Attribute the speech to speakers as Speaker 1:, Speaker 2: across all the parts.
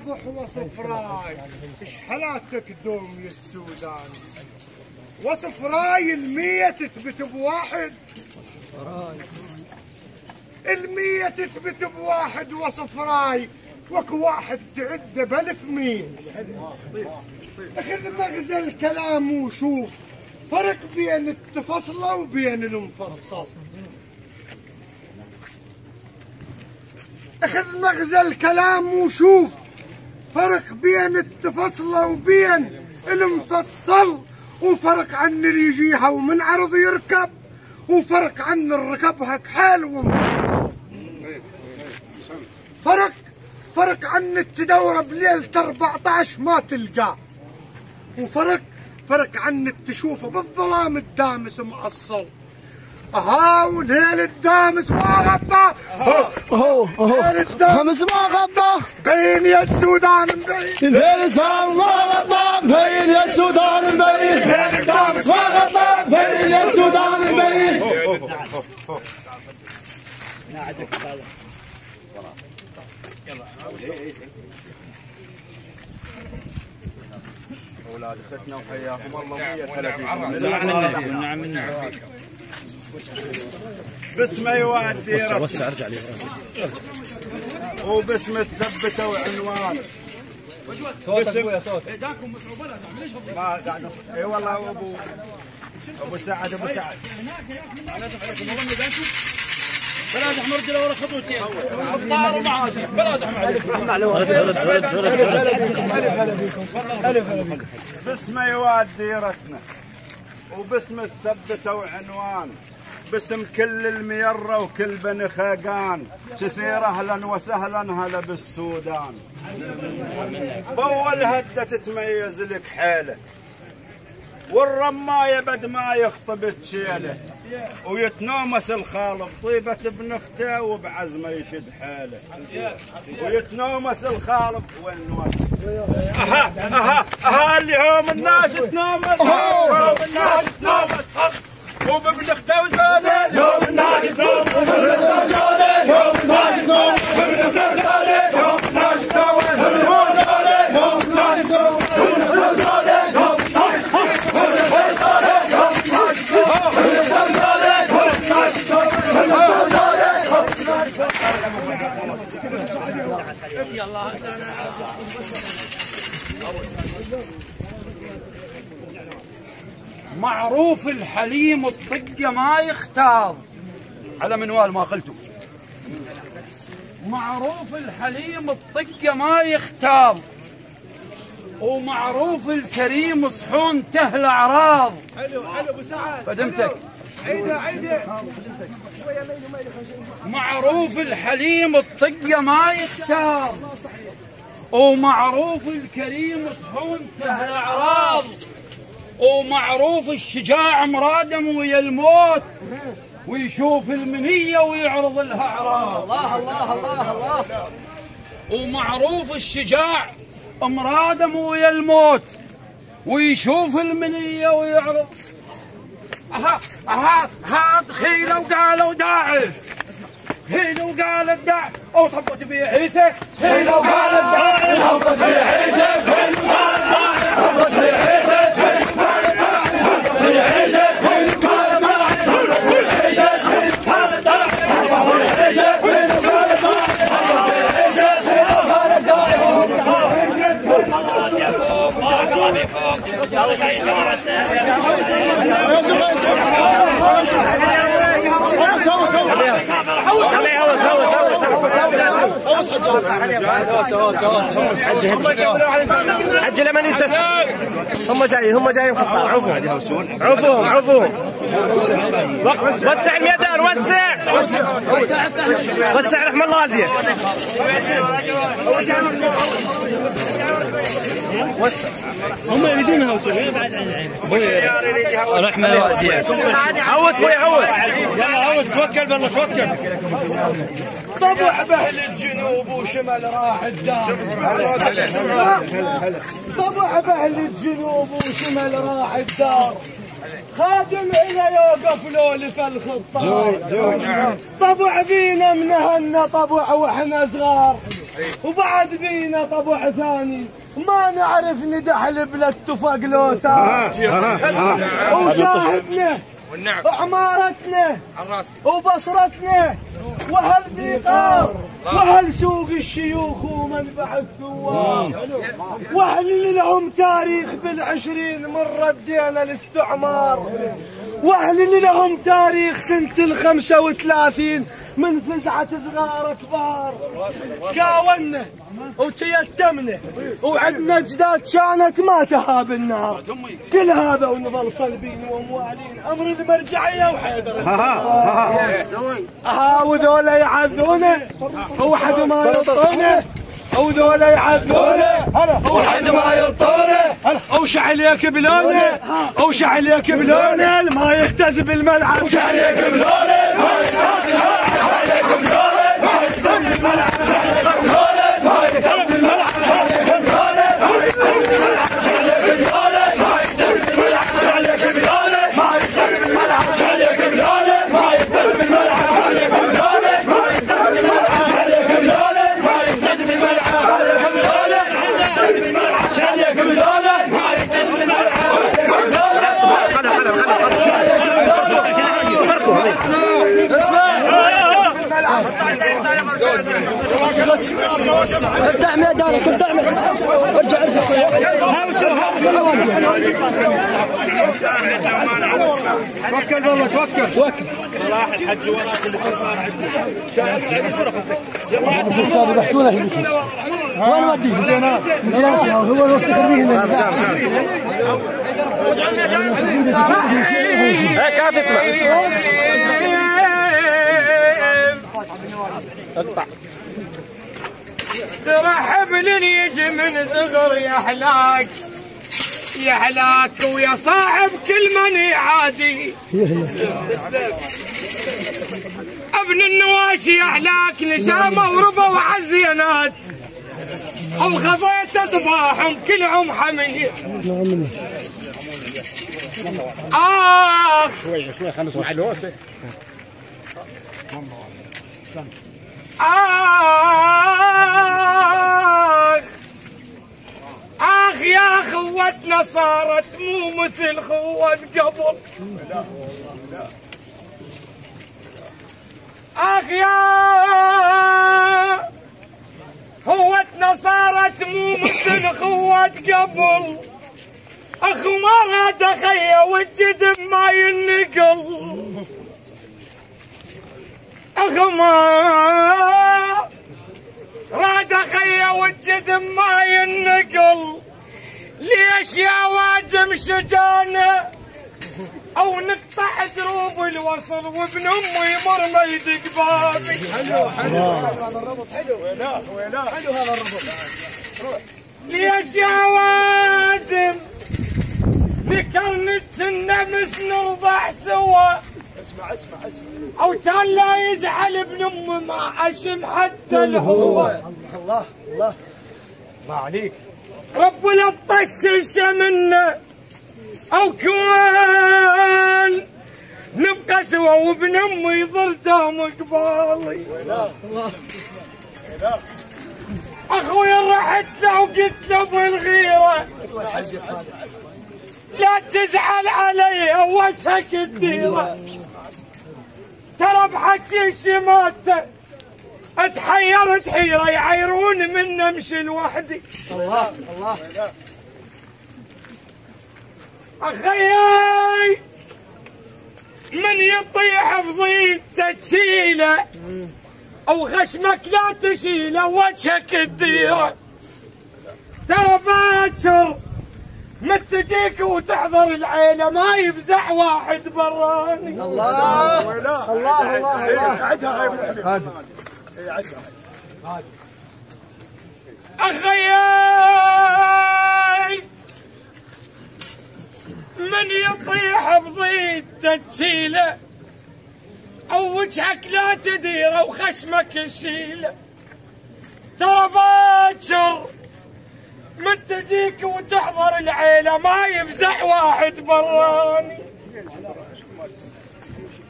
Speaker 1: واضح وصف راي. ايش حالاتك دوم يا السودان؟ وصف راي 100 تثبت بواحد، 100 تثبت بواحد وصف راي، وكو واحد تعده ب1000 مين. اخذ مغزى الكلام وشوف فرق بين التفصله وبين المفصل. اخذ مغزى الكلام وشوف فرق بين التفصله وبين المفصل، وفرق عن اللي يجيها ومن عرض يركب، وفرق عن الركبها كحال ومفصل. فرق عن التدور بليلة 14 ما تلقاه، فرق عنك تشوفه بالظلام الدامس مأصل. وليل الدامس ما غطى، ليل الدامس ما غطى، مبين يا السودان مبين،
Speaker 2: ليل الدامس ما غطى، مبين يا السودان مبين، ليل الدامس ما غطى، مبين يا السودان مبين.
Speaker 3: اولاد اختنا وحياكم الله ويا
Speaker 2: نعم.
Speaker 3: باسم يودي
Speaker 2: وسع ارجع لي
Speaker 3: وباسم الثبته وعنوان.
Speaker 2: صوتك ابويا صوت داكم مصعوب ولا زعما ليش
Speaker 3: ما قاعد اي والله ابو سعد
Speaker 2: بلا زحمه رجله ورا خطوتين طار ومعازي بلا زحمه عليك.
Speaker 3: باسم يودي ركنه وباسم الثبته وعنوان، باسم كل الميره وكل بني خاقان، كثير اهلا وسهلا هلا بالسودان. باول هده تتميز لك حيله، والرمايه بد ما يخطب تشيله، ويتنومس الخالب طيبه ابن اخته وبعزمه يشد حاله، ويتنومس الخالب والنوس. اللي هم الناس تنومس، هم الناس تنومس وبابن اخته وزاده، يوم الناس تنومس وبابن اخته وزاده، يوم الناس تنومس وبابن اخته وزاده، يوم الناس تنومس وبابن اخته وزاده، يوم الناس تنومس وبابن اخته وزاده، يوم الناس
Speaker 4: معروف الحليم الطقة ما يختار على منوال ما قلته. معروف الحليم الطقة ما يختار، ومعروف الكريم صحون تهل اعراض.
Speaker 2: حلو ابو سعد
Speaker 4: خدمتك.
Speaker 2: عيده
Speaker 4: معروف الحليم الطقة ما يختار، ومعروف الكريم صحون تهل اعراض، ومعروف الشجاع مرادم ويا الموت، ويشوف المنية ويعرض لها اعراض.
Speaker 2: الله الله الله الله.
Speaker 4: ومعروف الشجاع مرادم ويا الموت، ويشوف المنية ويعرض. خيلة وقالوا داعش، خيلة وقالت داعش او تحطت في عيسى، خيلة وقالت داعش تحطت في عيسى، خيلة وقالت داعش تحطت في عيسى،
Speaker 2: حج لمن انت هم جايين خطاب. عفوهم وسع الميدان، وسع رحم الله والديك. هم يريدونها بعد عن رحمه الله والديك. هوس يلا هوس، توكل بالله توكل.
Speaker 1: طبع باهل الجنوب وشمال راح الدار، طبع باهل الجنوب وشمال راح الدار، خادم إلى يوقف لولف الخطار. طبع فينا منهنا طبع واحنا صغار، وبعد بينا طبع ثاني ما نعرف ندحل بلا اتفاق لوثا وشاهدنا وعمارتنا وبصرتنا وهل ديقار وهل سوق الشيوخ ومنبع الثوار وهل اللي لهم تاريخ بالعشرين من ردينا الاستعمار وهل اللي لهم تاريخ سنة 35 من فزعة صغار كبار كاونا وتيتمنا وعندنا اجداد كانت ما تهاب النار كل هذا ونظل صلبين وموالين امر المرجعيه وحيدر وذولا يعذونا وحد ما يطونه وذولا يعذونا وحد ما يطونه وشعليك بلونه وشعليك بلونه ما يهتز بالملعب وشعليك بلونه
Speaker 5: افتح ميدانك افتح ارجع
Speaker 1: توكل والله توكل
Speaker 3: صراحه الحج واشك اللي صار عنده
Speaker 5: صار يبحثونه في البيت وين وديه مزيان هو الوقت ترميه
Speaker 2: كيف اسمع اقطع
Speaker 1: ترحب لن يجي من صغر يا حلاك يا حلاك ويا صاحب كل من يعادي ابن النواشي يا حلاك نشامه وربا وعزينات وخفيت اطباحهم كلهم حميه
Speaker 3: شوي خلينا نسمع الهوسه
Speaker 1: آخ يا خوتنا صارت مو مثل خوت قبل آخ يا خوتنا صارت مو مثل خوت قبل أخو ما راد أخيه والجدم ما ينقل أخو ما راد أخيه والجدم ما ينقل ليش يا وادم شجانة أو نقطع دروب الوصل وابن أمي يمر ما يدق بابي حلو هذا الربط حلو ويناه حلو هذا الربط ليش يا وادم ذكرنت النمس نرضع سوا اسمع او كان لا يزعل ابن امي ما اشم حتى الهوى الله ما عليك رب لا تطشش منا او كون نبقى سوا وابن امي يظل دام قبالي اخوي رحت له وقلت له بالغيره اسمع لا تزعل علي وجهك الديره ترى بحكي الشماتة اتحيرت حيرة يعيرون من امشي لوحدي الله اخيي من يطيح بضيته تشيله او خشمك لا تشيله وجهك الديره ترى باكر متجيك وتحضر العيلة ما يفزع واحد براني الله عدها أخيي من يطيح بضيته تشيله أو وجهك لا تديره وخشمك تشيله ترى باكر من تجيك وتحضر العيلة ما يفزع واحد براني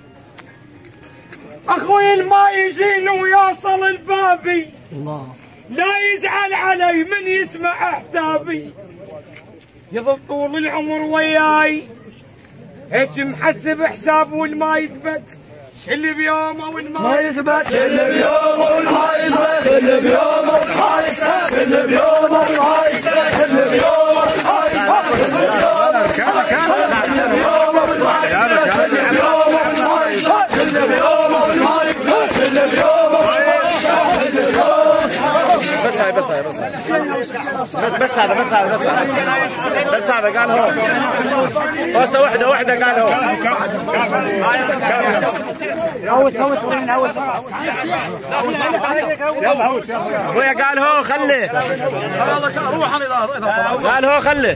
Speaker 1: أخوي ما يجين ويوصل البابي
Speaker 4: لا يزعل علي من يسمع احتابي، يظل طول العمر وياي هيك محسب حساب والما يثبت، شل بيومه والما يثبت،
Speaker 2: شل بيومه والما يثبت، شل بيومه والما يثبت، شل بيومه والما يثبت، شل بيومه والما يثبت، شل بيومه والما يثبت، شل بيومه والما يثبت، شل بيومه والما يثبت، شل بيومه والما يثبت. بس هاي بس هذا قال هو بس واحدة قال هو هوس ابويا قال هو خليه روح قال هو خليه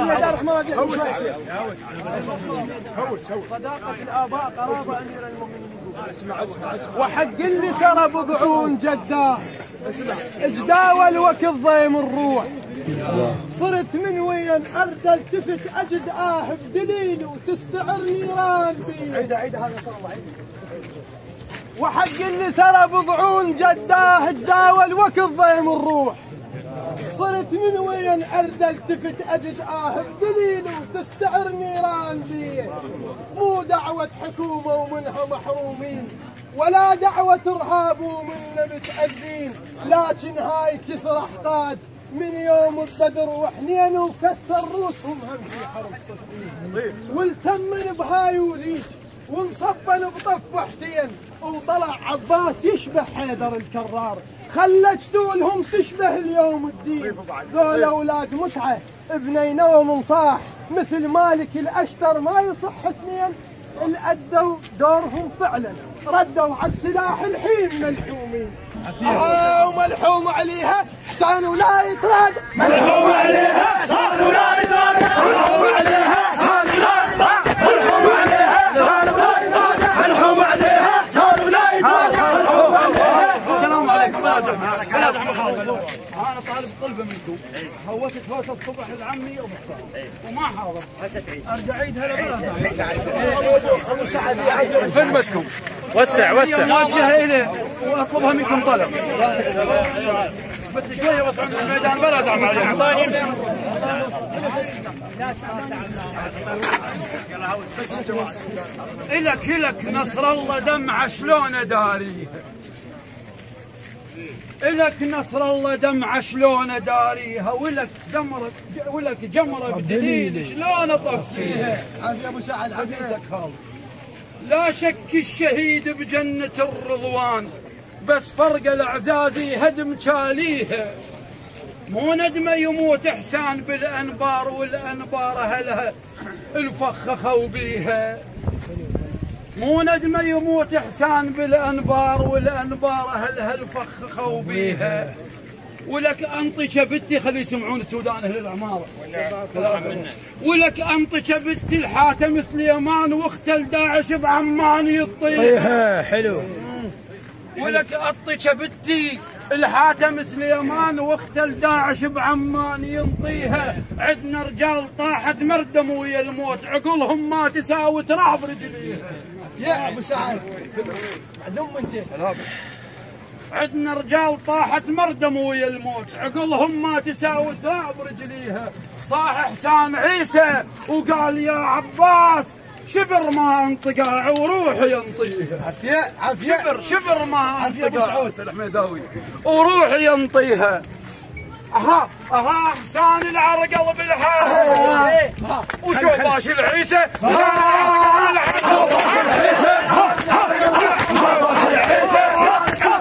Speaker 6: صداقة الآباء قرابة أمير المؤمنين. وحق اللي سرى بضعون جده اجداول وك الضيم الروح، صرت من وين ارد التفت اجد بدليل وتستعر نيران بي. عيد هذا صار الله عيد. وحق اللي سرى بضعون جده اجداول وك الضيم الروح، صرت من وين ارد التفت اجد بدليل وتستعر نيران بي. مو دعوة حكومة ومنها محرومين، ولا دعوة ارهاب ومنا متأذين، لكن هاي كثر احقاد من يوم البدر وحنين وكسر روسهم هم في حرب صفين، والتمن بهاي وذيك وانصبن بطف حسين، وطلع عباس يشبه حيدر الكرار، خلت شتولهم تشبه اليوم الدين. ذول اولاد متعه ابنينا ومنصاح، مثل مالك الاشتر ما يصح اثنين، الأدوا دورهم فعلا، ردوا على السلاح الحين ملحومين. وملحوم عليها حسان ولا يتراجع،
Speaker 2: ملحوم عليها حسان ولا يتراجع، ملحوم عليها حسان ولا يتراجع، ملحوم عليها حسان ولا يتراجع، ملحوم عليها حسان ولا يتراجع، ملحوم عليها. السلام عليكم.
Speaker 4: انا طالب طلبه منكم، هوست هوس الصبح لعمي ومحتار وما حاضر، ارجع عيد هلا بلا خدمتكم.
Speaker 2: وسع
Speaker 4: موجهه اليه واطلبها منكم طلب، بس شويه بس عند الميدان بلا زعم عليهم. الك نصر الله دمعه شلون داريه، إلك نصر الله دمعة شلون داريها، ولك جمرة بدليل شلون اطفيها.
Speaker 6: عافية ابو سعد
Speaker 4: عافيتك خالد. لا شك الشهيد بجنة الرضوان، بس فرق الأعزازي هدم شاليها. مو ندمه يموت إحسان بالأنبار، والأنبار أهلها الفخخوا بيها. مو ندمه يموت إحسان بالأنبار، والأنبار أهلها الفخخوا بيها. ولك أنطشة بنتي، خلي يسمعون السودان أهل العمارة. ولك أنطشة بنتي الحاتم سليمان، واختل داعش بعمان يطيها.
Speaker 2: حلو.
Speaker 4: ولك أنطشة بنتي الحاتم سليمان، واختل داعش بعمان ينطيها. عندنا رجال طاحت مردم ويا الموت، عقولهم ما تساوي تراب رجليها.
Speaker 6: يا ابو سعد عندهم انت.
Speaker 4: عندنا رجال طاحت مردم ويا الموت، عقولهم ما تساوي تراب رجليها. صاح حسان عيسى وقال يا عباس، شبر ما انطقاع وروحي ينطيها.
Speaker 6: عافية
Speaker 4: شبر ما
Speaker 6: انطقاع
Speaker 4: الحميداوي وروحي ينطيها. اها حسان العرقل بالحال، وشوباش العيسى،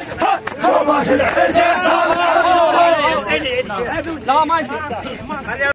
Speaker 2: شوباش العيسى. لا ما